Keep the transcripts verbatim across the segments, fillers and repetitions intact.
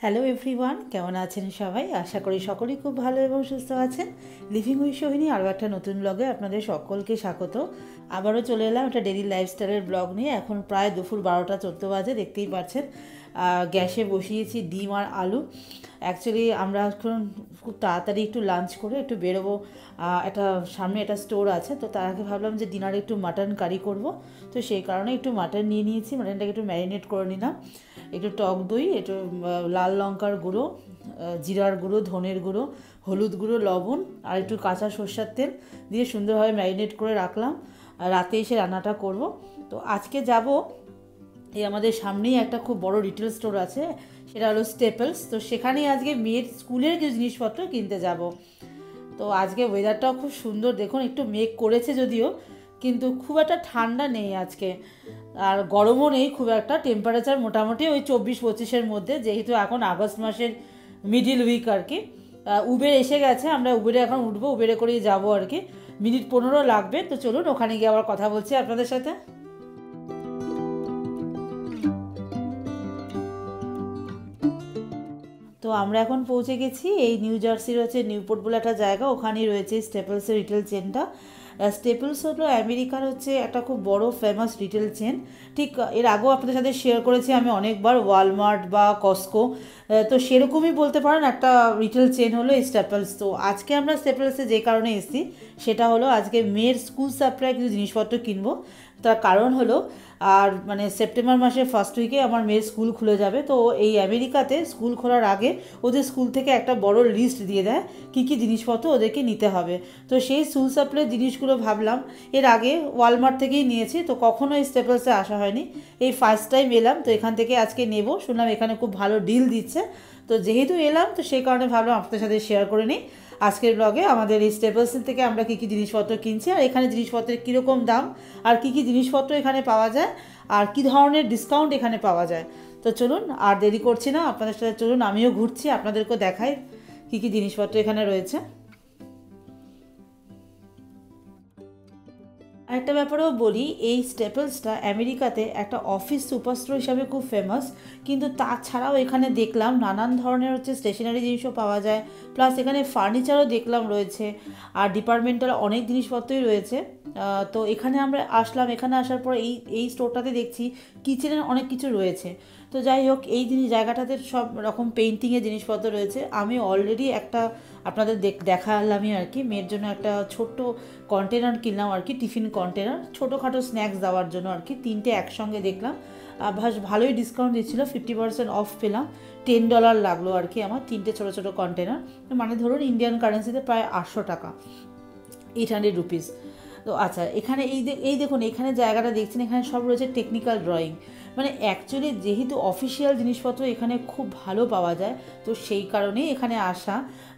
Hello everyone, কেমন আছেন সবাই? আশা করি সকলেই খুব ভালো এবং সুস্থ আছেন। লিভিং উইথ সোহিনী আরও একটা নতুন ব্লগে আপনাদের সকলকে স্বাগত। আবারও চলে এলাম একটা ডেইলি লাইফস্টাইলের ব্লগ নিয়ে। এখন প্রায় দুপুর বারোটা চোদ্দো বাজে, দেখতেই পাচ্ছেন। গ্যাসে বসিয়েছি ডিম আর আলু। অ্যাকচুয়ালি আমরা এখন খুব তাড়াতাড়ি একটু লাঞ্চ করে একটু বেরোবো। একটা সামনে একটা স্টোর আছে, তো তার আগে ভাবলাম যে ডিনারে একটু মাটন কারি করব। তো সেই কারণে একটু মাটন নিয়ে নিয়েছি। মাটনটাকে একটু ম্যারিনেট করে নিলাম। একটু টক দই, একটু লাল লঙ্কার গুঁড়ো, জিরার গুঁড়ো, ধনের গুঁড়ো, হলুদ গুঁড়ো, লবণ আর একটু কাঁচা সরষের তেল দিয়ে সুন্দরভাবে ম্যারিনেট করে রাখলাম। রাতে এসে রান্নাটা করব। তো আজকে যাব, এই আমাদের সামনেই একটা খুব বড় রিটেল স্টোর আছে, সেটা হলো স্টেপলস। তো সেখানেই আজকে মেয়ের স্কুলের কিছু জিনিসপত্র কিনতে যাব। তো আজকে ওয়েদারটাও খুব সুন্দর, দেখুন একটু মেঘ করেছে যদিও, কিন্তু খুব একটা ঠান্ডা নেই আজকে, আর গরমও নেই খুব একটা। টেম্পারেচার মোটামুটি ওই চব্বিশ পঁচিশের মধ্যে, যেহেতু এখন আগস্ট মাসের মিডিল উইক আর কি। উবের এসে গেছে, আমরা উবেরে এখন উঠবো, উবেরে করেই যাবো আর কি। মিনিট পনেরো লাগবে। তো চলুন ওখানে গিয়ে আবার কথা বলছি আপনাদের সাথে। তো আমরা এখন পৌঁছে গেছি এই নিউ জার্সির হচ্ছে নিউপোর্ট বলে একটা জায়গা, ওখানেই রয়েছে স্টেপলসের রিটেল চেনটা। স্টেপলস হলো আমেরিকার হচ্ছে একটা খুব বড় ফেমাস রিটেল চেন। ঠিক এর আগেও আপনাদের সাথে শেয়ার করেছি আমি অনেকবার, ওয়ালমার্ট বা কস্কো, তো সেরকমই বলতে পারেন একটা রিটেল চেন হলো স্টেপলস। তো আজকে আমরা স্টেপলসে যে কারণে এসেছি সেটা হলো আজকে মেয়ের স্কুল সাপ্লাই কিছু জিনিসপত্র কিনবো। তার কারণ হলো, আর মানে সেপ্টেম্বর মাসের ফার্স্ট উইকে আমার মেয়ের স্কুল খুলে যাবে। তো এই আমেরিকাতে স্কুল খোলার আগে ওদের স্কুল থেকে একটা বড় লিস্ট দিয়ে দেয় কী কী জিনিসপত্র ওদেরকে নিতে হবে। তো সেই স্কুল সাপ্লাই জিনিসগুলো ভাবলাম, এর আগে ওয়ালমার্ট থেকেই নিয়েছি, তো কখনো এই স্টেপলসে আসা হয়নি, এই ফার্স্ট টাইম এলাম। তো এখান থেকে আজকে নেব, শুনলাম এখানে খুব ভালো ডিল দিচ্ছে। তো যেহেতু এলাম, তো সেই কারণে ভাবলাম আপনাদের সাথে শেয়ার করে নিই আজকের ব্লগে আমাদের এই স্টেপলস থেকে আমরা কী কী জিনিসপত্র কিনছি, আর এখানে জিনিসপত্রের কীরকম দাম, আর কী কী জিনিসপত্র এখানে পাওয়া যায়, আর কী ধরনের ডিসকাউন্ট এখানে পাওয়া যায়। তো চলুন আর দেরি করছি না, আপনাদের সাথে চলুন আমিও ঘুরছি, আপনাদেরকেও দেখাই কী কী জিনিসপত্র এখানে রয়েছে। আরেকটা ব্যাপারেও বলি, এই স্টেপলসটা আমেরিকাতে একটা অফিস সুপারস্টোর হিসাবে খুব ফেমাস, কিন্তু তাছাড়াও এখানে দেখলাম নানান ধরনের হচ্ছে স্টেশনারি জিনিসও পাওয়া যায়, প্লাস এখানে ফার্নিচারও দেখলাম রয়েছে, আর ডিপার্টমেন্টাল অনেক জিনিসপত্রই রয়েছে। তো এখানে আমরা আসলাম, এখানে আসার পর এই এই স্টোরটাতে দেখছি কিচেনের অনেক কিছু রয়েছে। তো যাই হোক, এই জিনিস জায়গাটাতে সব রকম পেন্টিংয়ের জিনিসপত্র রয়েছে। আমি অলরেডি একটা আপনাদের দেখালামই আর কি, মেয়ের জন্য একটা ছোট্ট কন্টেনার কিনলাম আর কি, টিফিন কন্টেনার, ছোটোখাটো স্ন্যাক্স দেওয়ার জন্য আর কি। তিনটে একসঙ্গে দেখলাম, বেশ ভালোই ডিসকাউন্ট দিচ্ছিলো, ফিফটি পার্সেন্ট অফ পেলাম। টেন ডলার লাগলো আর কি আমার তিনটে ছোটো ছোটো কন্টেনার, মানে ধরুন ইন্ডিয়ান কারেন্সিতে প্রায় আটশো টাকা, এইট হান্ড্রেড রুপিস। তো আচ্ছা, এখানে এই এই দেখুন এখানে জায়গাটা দেখছেন, এখানে সব রয়েছে টেকনিক্যাল ড্রয়িং, মানে অ্যাকচুয়ালি যেহেতু অফিসিয়াল জিনিসপত্র এখানে খুব ভালো পাওয়া যায়, তো সেই কারণেই এখানে আসা।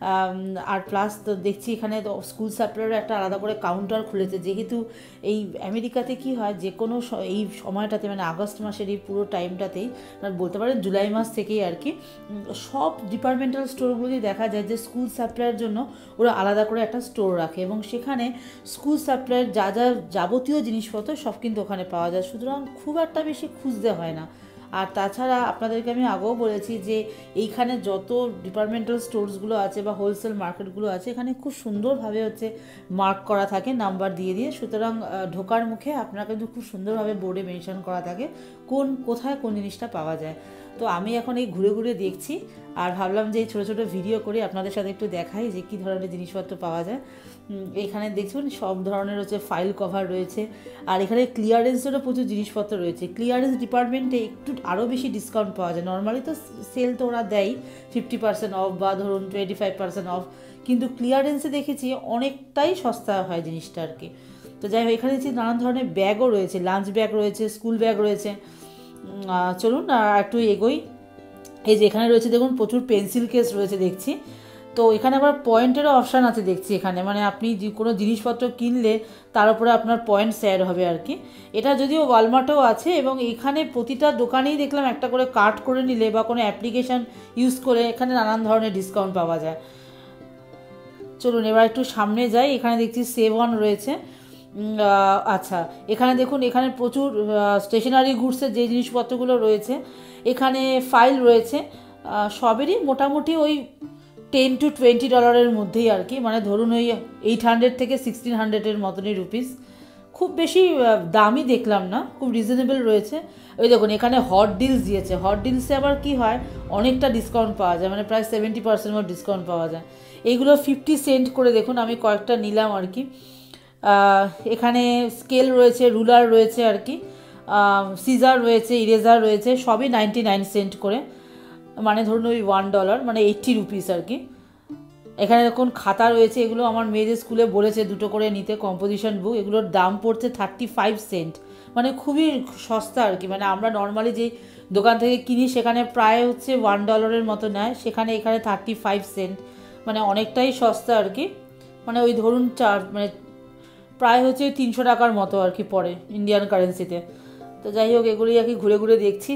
আর প্লাস তো দেখছি এখানে তো স্কুল সাপ্লাইয়েরও একটা আলাদা করে কাউন্টার খুলেছে, যেহেতু এই আমেরিকাতে কি হয়, যে কোনো এই সময়টাতে মানে আগস্ট মাসের এই পুরো টাইমটাতেই বলতে পারেন জুলাই মাস থেকেই আর কি, সব ডিপার্টমেন্টাল স্টোরগুলোতেই দেখা যায় যে স্কুল সাপ্লাইয়ের জন্য ওরা আলাদা করে একটা স্টোর রাখে, এবং সেখানে স্কুল সাপ্লাইয়ের যা যা যাবতীয় জিনিসপত্র সব কিন্তু ওখানে পাওয়া যায়, সুতরাং খুব একটা বেশি খুঁজতে হয় না। আর তাছাড়া আপনাদেরকে আমি আগেও বলেছি যে এইখানে যত ডিপার্টমেন্টাল স্টোরসগুলো আছে বা হোলসেল মার্কেটগুলো আছে, এখানে খুব সুন্দরভাবে হচ্ছে মার্ক করা থাকে নাম্বার দিয়ে দিয়ে, সুতরাং ঢোকার মুখে আপনারা কিন্তু খুব সুন্দরভাবে বোর্ডে মেনশন করা থাকে কোন কোথায় কোন জিনিসটা পাওয়া যায়। তো আমি এখন এই ঘুরে ঘুরে দেখছি, আর ভাবলাম যে এই ছোটো ছোটো ভিডিও করে আপনাদের সাথে একটু দেখাই যে কী ধরনের জিনিসপত্র পাওয়া যায়। এখানে দেখছেন সব ধরনের হচ্ছে ফাইল কভার রয়েছে, আর এখানে ক্লিয়ারেন্সেরও প্রচুর জিনিসপত্র রয়েছে। ক্লিয়ারেন্স ডিপার্টমেন্টে একটু আরও বেশি ডিসকাউন্ট পাওয়া যায়, নর্মালি তো সেল তো ওরা দেয় ফিফটি পার্সেন্ট অফ বা ধরুন টোয়েন্টি ফাইভ পার্সেন্ট অফ, কিন্তু ক্লিয়ারেন্সে দেখেছি অনেকটাই সস্তা হয় জিনিসটা আর কি। তো যাই হোক, এখানে দেখছি নানান ধরনের ব্যাগও রয়েছে, লাঞ্চ ব্যাগ রয়েছে, স্কুল ব্যাগ রয়েছে। চলুন আর একটু এগোই। এই যে এখানে রয়েছে দেখুন প্রচুর পেন্সিল কেস রয়েছে দেখছি। তো এখানে আবার পয়েন্টেরও অপশান আছে দেখছি এখানে, মানে আপনি যে কোনো জিনিসপত্র কিনলে তার উপরে আপনার পয়েন্ট শেয়ার হবে আর কি। এটা যদিও ওয়ালমার্টেও আছে, এবং এখানে প্রতিটা দোকানেই দেখলাম একটা করে কার্ড করে নিলে বা কোনো অ্যাপ্লিকেশান ইউজ করে এখানে নানান ধরনের ডিসকাউন্ট পাওয়া যায়। চলুন এবার একটু সামনে যাই, এখানে দেখছি সেভ অন রয়েছে। আচ্ছা, এখানে দেখুন এখানে প্রচুর স্টেশনারি গুডসের যে জিনিসপত্রগুলো রয়েছে, এখানে ফাইল রয়েছে, সবেরই মোটামুটি ওই টেন টু টোয়েন্টি ডলারের মধ্যেই আর কি, মানে ধরুন ওই এইট হান্ড্রেড থেকে সিক্সটিন হান্ড্রেডের মতনই রুপিস। খুব বেশি দামই দেখলাম না, খুব রিজনেবল রয়েছে। ওই দেখুন এখানে হট ডিলস দিয়েছে, হট ডিলসে আবার কি হয় অনেকটা ডিসকাউন্ট পাওয়া যায়, মানে প্রায় সেভেন্টি পার্সেন্ট মতো ডিসকাউন্ট পাওয়া যায়। এইগুলো ফিফটি সেন্ট করে দেখুন, আমি কয়েকটা নিলাম আর কি। এখানে স্কেল রয়েছে, রুলার রয়েছে আর কি, সিজার রয়েছে, ইরেজার রয়েছে, সবই নাইনটি নাইন সেন্ট করে, মানে ধরুন ওই ওয়ান ডলার মানে এইট্টি রুপিস আর কি। এখানে দেখুন খাতা রয়েছে, এগুলো আমার মেয়েদের স্কুলে বলেছে দুটো করে নিতে, কম্পোজিশন বুক। এগুলোর দাম পড়ছে থার্টি ফাইভ সেন্ট, মানে খুবই সস্তা আর কি। মানে আমরা নর্মালি যেই দোকান থেকে কিনি সেখানে প্রায় হচ্ছে ওয়ান ডলারের মতো নেয়, সেখানে এখানে থার্টি ফাইভ সেন্ট, মানে অনেকটাই সস্তা আর কি। মানে ওই ধরুন চার মানে প্রায় হচ্ছে তিনশো টাকার মতো আর কি পড়ে ইন্ডিয়ান কারেন্সিতে। তো যাই হোক এগুলি আর কি ঘুরে ঘুরে দেখছি।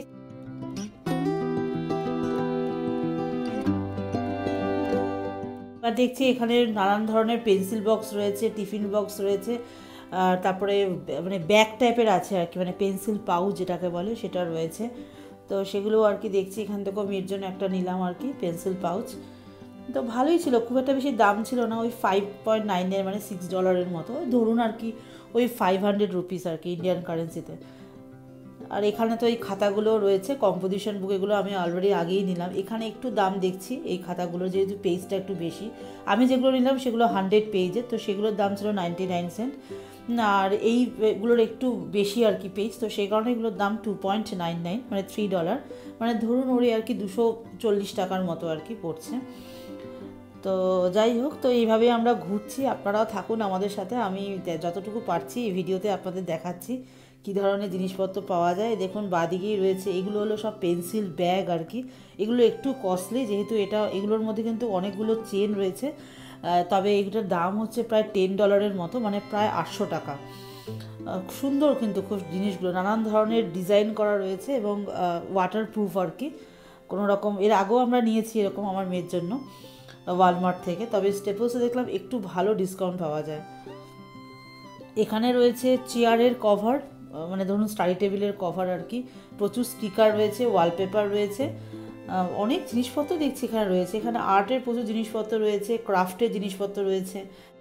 এবার দেখছি এখানে নানান ধরনের পেন্সিল বক্স রয়েছে, টিফিন বক্স রয়েছে, তারপরে মানে ব্যাগ টাইপের আছে আর কি, মানে পেন্সিল পাউচ যেটাকে বলে সেটা রয়েছে। তো সেগুলো আর কি দেখছি, এখান থেকেও আমি এর জন্য একটা নিলাম আর কি পেন্সিল পাউচ। তো ভালোই ছিল, খুব একটা বেশি দাম ছিল না, ওই ফাইভ পয়েন্ট নাইনের মানে সিক্স ডলারের মতো ধরুন আর কি, ওই ফাইভ হান্ড্রেড রুপিস আর কি ইন্ডিয়ান কারেন্সিতে। আর এখানে তো এই খাতাগুলো রয়েছে কম্পোজিশন বুক, এগুলো আমি অলরেডি আগেই নিলাম। এখানে একটু দাম দেখছি এই খাতাগুলোর, যেহেতু পেজটা একটু বেশি, আমি যেগুলো নিলাম সেগুলো হান্ড্রেড পেজের, তো সেগুলোর দাম ছিল নাইনটি নাইন সেন্ট। আর এইগুলোর একটু বেশি আর কি পেজ, তো সেই কারণে এগুলোর দাম টু পয়েন্ট নাইন নাইন মানে থ্রি ডলার, মানে ধরুন ওরই আর কি দুশো চল্লিশ টাকার মতো আর কি পড়ছে। তো যাই হোক, তো এইভাবেই আমরা ঘুরছি, আপনারাও থাকুন আমাদের সাথে, আমি যতটুকু পারছি এই ভিডিওতে আপনাদের দেখাচ্ছি কী ধরনের জিনিসপত্র পাওয়া যায়। দেখুন বাদিকেই রয়েছে, এগুলো হলো সব পেন্সিল ব্যাগ আর কি, এগুলো একটু কস্টলি, যেহেতু এটা এগুলোর মধ্যে কিন্তু অনেকগুলো চেন রয়েছে, তবে এগুলোর দাম হচ্ছে প্রায় টেন ডলারের মতো, মানে প্রায় আটশো টাকা। সুন্দর কিন্তু খুব জিনিসগুলো, নানান ধরনের ডিজাইন করা রয়েছে এবং ওয়াটার প্রুফ আর কি, কোনো রকম। এর আগেও আমরা নিয়েছি এরকম আমার মেয়ের জন্য ওয়ালমার্ট থেকে, তবে স্টেপলসে দেখলাম একটু ভালো ডিসকাউন্ট পাওয়া যায়। এখানে রয়েছে চেয়ারের কভার, মানে ধরুন স্টাডি টেবিলের কভার আর কি, প্রচুর স্টিকার রয়েছে, ওয়ালপেপার রয়েছে, অনেক জিনিসপত্র দেখছি এখানে রয়েছে। এখানে আর্টের প্রচুর জিনিসপত্র রয়েছে, ক্রাফটের জিনিসপত্র রয়েছে।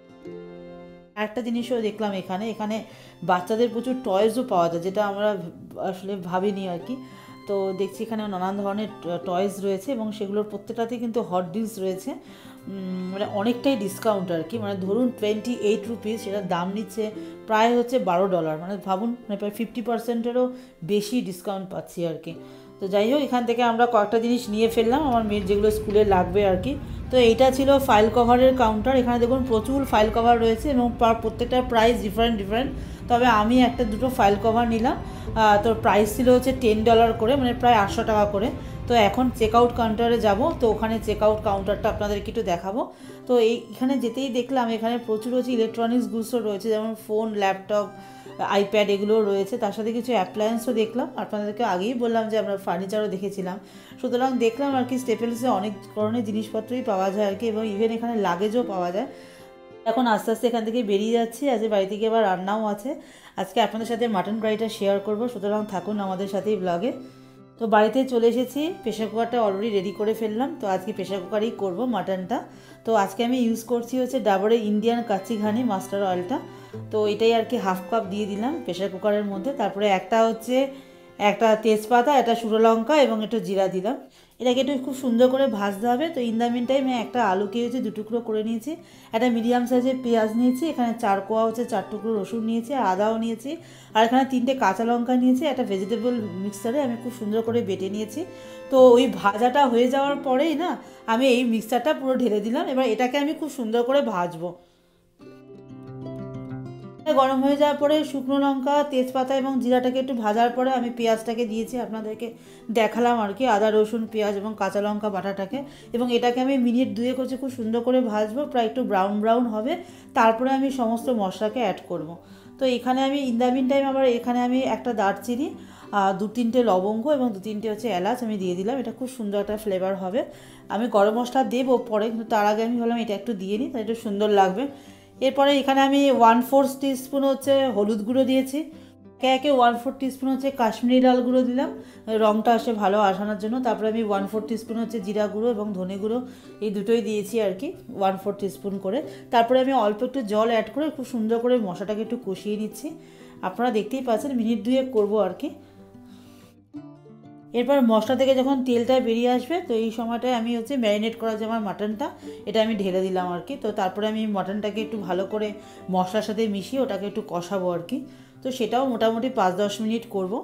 একটা জিনিসও দেখলাম এখানে, এখানে বাচ্চাদের প্রচুর টয়েসও পাওয়া যায়, যেটা আমরা আসলে ভাবিনি আর কি। তো দেখছি এখানে নানান ধরনের টয়েস রয়েছে এবং সেগুলোর প্রত্যেকটাতেই কিন্তু হট ডিলস রয়েছে, মানে অনেকটাই ডিসকাউন্ট আর কি। মানে ধরুন টোয়েন্টি এইট রুপিস, সেটার দাম নিচ্ছে প্রায় হচ্ছে বারো ডলার, মানে ভাবুন মানে প্রায় ফিফটি পার্সেন্টেরও বেশি ডিসকাউন্ট পাচ্ছি আর কি। তো যাই হোক এখান থেকে আমরা কয়েকটা জিনিস নিয়ে ফেললাম আমার মেয়ের, যেগুলো স্কুলে লাগবে আর কি। তো এইটা ছিল ফাইল কভারের কাউন্টার, এখানে দেখুন প্রচুর ফাইল কভার রয়েছে এবং প্রত্যেকটার প্রাইস ডিফারেন্ট ডিফারেন্ট। তবে আমি একটা দুটো ফাইল কভার নিলাম, তো প্রাইস ছিল হচ্ছে টেন ডলার করে, মানে প্রায় আটশো টাকা করে। তো এখন চেক আউট কাউন্টারে যাব, তো ওখানে চেক আউট কাউন্টারটা আপনাদেরকে একটু দেখাবো। তো এই এখানে যেতেই দেখলাম এখানে প্রচুর হচ্ছে ইলেকট্রনিক্স গুডসও রয়েছে, যেমন ফোন, ল্যাপটপ, আইপ্যাড এগুলোও রয়েছে, তার সাথে কিছু অ্যাপ্লায়েন্সও দেখলাম। আপনাদেরকে আগেই বললাম যে আমরা ফার্নিচারও দেখেছিলাম, সুতরাং দেখলাম আর কি স্টেপলসে অনেক ধরনের জিনিসপত্রই পাওয়া যায় আর কি, এবং ইভেন এখানে লাগেজও পাওয়া যায়। এখন আস্তে আস্তে এখান থেকে বেরিয়ে যাচ্ছি, আজকে বাড়ি থেকে আবার রান্নাও আছে, আজকে আপনাদের সাথে মাটন ফ্রাইটা শেয়ার করব, সুতরাং থাকুন আমাদের সাথেই ব্লগে। তো বাড়িতে চলে এসেছি, প্রেশার কুকারটা অলরেডি রেডি করে ফেললাম, তো আজকে প্রেশার কুকারেই করব মাটনটা। তো আজকে আমি ইউজ করছি হচ্ছে ডাবরের ইন্ডিয়ান কাচ্চি ঘানি মাস্টার অয়েলটা, তো এটাই আর কি হাফ কাপ দিয়ে দিলাম প্রেশার কুকারের মধ্যে। তারপরে একটা হচ্ছে একটা তেজপাতা, একটা শুকনো লঙ্কা এবং একটু জিরা দিলাম। এটাকে একটু খুব সুন্দর করে ভাজতে হবে। তো ইন দ্য মিন টাইম একটা আলুকে হচ্ছে দু টুকরো করে নিয়েছি, একটা মিডিয়াম সাইজের পেঁয়াজ নিয়েছি, এখানে চার কোয়া হচ্ছে চার টুকরো রসুন নিয়েছি, আদাও নিয়েছি, আর এখানে তিনটে কাঁচা লঙ্কা নিয়েছি, একটা ভেজিটেবল মিক্সারে আমি খুব সুন্দর করে বেটে নিয়েছি। তো ওই ভাজাটা হয়ে যাওয়ার পরেই না আমি এই মিক্সারটা পুরো ঢেলে দিলাম। এবার এটাকে আমি খুব সুন্দর করে ভাজবো। গরম হয়ে যাওয়ার পরে শুকনো লঙ্কা, তেজপাতা এবং জিরাটাকে একটু ভাজার পরে আমি পেঁয়াজটাকে দিয়েছি, আপনাদেরকে দেখালাম আর কি, আদা রসুন পেঁয়াজ এবং কাঁচা লঙ্কা বাটাটাকে, এবং এটাকে আমি মিনিট দুয়েক হচ্ছে খুব সুন্দর করে ভাজবো, প্রায় একটু ব্রাউন ব্রাউন হবে, তারপরে আমি সমস্ত মশলাকে অ্যাড করব। তো এখানে আমি ইন দ্য মিন টাইম আবার এখানে আমি একটা দারচিনি, দু তিনটে লবঙ্গ এবং দু তিনটে হচ্ছে এলাচ আমি দিয়ে দিলাম, এটা খুব সুন্দর একটা ফ্লেভার হবে। আমি গরম মশলা দেবো পরে, কিন্তু তার আগে আমি ভাবলাম এটা একটু দিয়ে নিই, তাই একটু সুন্দর লাগবে। এরপরে এখানে আমি ওয়ান ফোর টিস্পুন হচ্ছে হলুদ গুঁড়ো দিয়েছি, একে একে ওয়ান ফোর টিস্পুন হচ্ছে কাশ্মীরি লাল গুঁড়ো দিলাম, রঙটা আসে ভালো আসানোর জন্য। তারপরে আমি ওয়ান ফোর টিস্পুন হচ্ছে জিরা গুঁড়ো এবং ধনে গুঁড়ো এই দুটোই দিয়েছি আর কি, ওয়ান ফোর টিস্পুন করে। তারপরে আমি অল্প একটু জল অ্যাড করে খুব সুন্দর করে মশলাটাকে একটু কষিয়ে নিচ্ছি। আপনারা দেখতেই পাচ্ছেন মিনিট দুয়েক করবো আর কি। এরপর মশলা থেকে যখন তেলটা বেরিয়ে আসবে তো এই সময়টায় আমি হচ্ছে ম্যারিনেট করা যে আমার মাটনটা এটা আমি ঢেলে দিলাম আর কি। তো তারপরে আমি মাটনটাকে একটু ভালো করে মশলার সাথে মিশিয়ে ওটাকে একটু কষাবো আর কি। তো সেটাও মোটামুটি পাঁচ দশ মিনিট করব।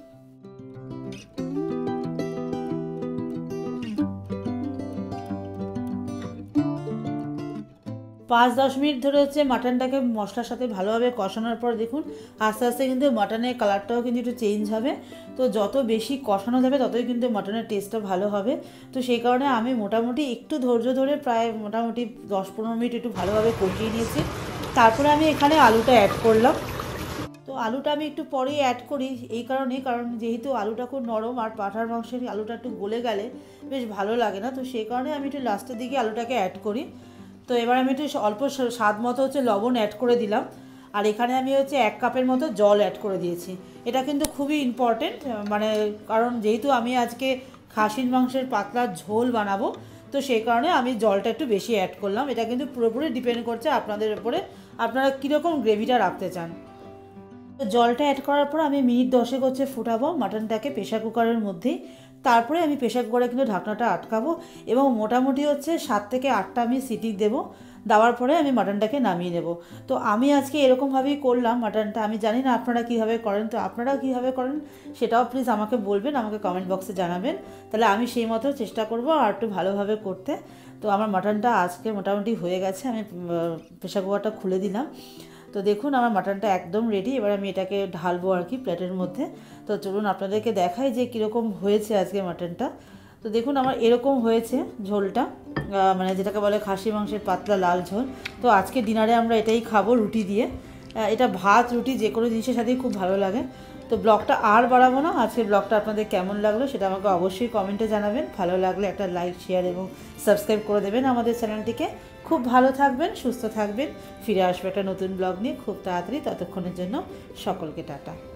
পাঁচ দশ মিনিট ধরে হচ্ছে মাটনটাকে মশলার সাথে ভালোভাবে কষানোর পর দেখুন আস্তে আস্তে কিন্তু মাটনের কালারটাও কিন্তু একটু চেঞ্জ হবে। তো যত বেশি কষানো যাবে ততই কিন্তু মাটনের টেস্টটা ভালো হবে। তো সেই কারণে আমি মোটামুটি একটু ধৈর্য ধরে প্রায় মোটামুটি দশ পনেরো মিনিট একটু ভালোভাবে কষিয়ে নিয়েছি। তারপরে আমি এখানে আলুটা অ্যাড করলাম। তো আলুটা আমি একটু পরেই অ্যাড করি এই কারণে, কারণ যেহেতু আলুটা খুব নরম আর পাঁঠার মাংসের আলুটা একটু গলে গেলে বেশ ভালো লাগে না, তো সেই কারণে আমি একটু লাস্টের দিকে আলুটাকে অ্যাড করি। তো এবার আমি একটু অল্প স্বাদ মতো হচ্ছে লবণ অ্যাড করে দিলাম। আর এখানে আমি হচ্ছে এক কাপের মতো জল অ্যাড করে দিয়েছি। এটা কিন্তু খুবই ইম্পর্টেন্ট, মানে কারণ যেহেতু আমি আজকে খাসির মাংসের পাতলা ঝোল বানাবো তো সেই কারণে আমি জলটা একটু বেশি অ্যাড করলাম। এটা কিন্তু পুরোপুরি ডিপেন্ড করছে আপনাদের উপরে, আপনারা কীরকম গ্রেভিটা রাখতে চান। তো জলটা অ্যাড করার পর আমি মিনিট দশেক হচ্ছে ফুটাবো মাটনটাকে প্রেশার কুকারের মধ্যেই। তারপরে আমি প্রেশার কুকারে কিন্তু ঢাকনাটা আটকাবো এবং মোটামুটি হচ্ছে সাত থেকে আটটা আমি সিটি দেবো। দেওয়ার পরে আমি মাটনটাকে নামিয়ে নেব। তো আমি আজকে এরকমভাবেই করলাম মাটনটা। আমি জানি না আপনারা কীভাবে করেন, তো আপনারা কীভাবে করেন সেটাও প্লিজ আমাকে বলবেন, আমাকে কমেন্ট বক্সে জানাবেন, তাহলে আমি সেই মতো চেষ্টা করব আর একটু ভালোভাবে করতে। তো আমার মাটনটা আজকে মোটামুটি হয়ে গেছে, আমি প্রেশার কুকারটা খুলে দিলাম। তো দেখুন আমার মাটনটা একদম রেডি। এবার আমি এটাকে ঢালবো আর কি প্লেটের মধ্যে। তো চলুন আপনাদেরকে দেখাই যে কীরকম হয়েছে আজকে মাটনটা। তো দেখুন আমার এরকম হয়েছে ঝোলটা, মানে যেটাকে বলে খাসি মাংসের পাতলা লাল ঝোল। তো আজকে ডিনারে আমরা এটাই খাবো রুটি দিয়ে। এটা ভাত রুটি যে কোনো জিনিসের সাথেই খুব ভালো লাগে। তো ব্লগটা আর বাড়াবো না, আজকের ব্লগটা আপনাদের কেমন লাগলো সেটা আমাকে অবশ্যই কমেন্টে জানাবেন। ভালো লাগলে একটা লাইক শেয়ার এবং সাবস্ক্রাইব করে দেবেন আমাদের চ্যানেলটিকে। খুব ভালো থাকবেন, সুস্থ থাকবেন। ফিরে আসবে একটা নতুন ব্লগ নিয়ে খুব তাড়াতাড়ি। ততক্ষণের জন্য সকলকে টাটা।